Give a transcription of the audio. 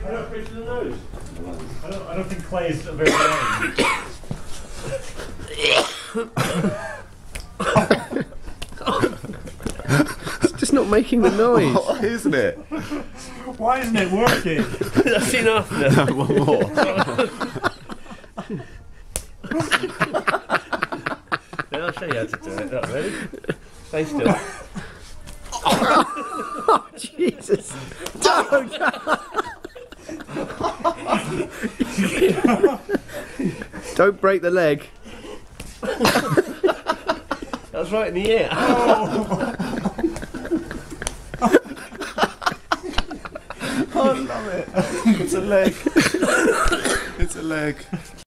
don't picture the nose. I don't think Clay is very long. It's just not making the noise. Why isn't it? Why isn't it working? That's enough now. No, one more. Then I'll show you how to do it. Not ready? Stay still. Oh, Jesus. Don't. Don't break the leg. That was right in the ear. Oh. I love it. It's a leg. It's a leg.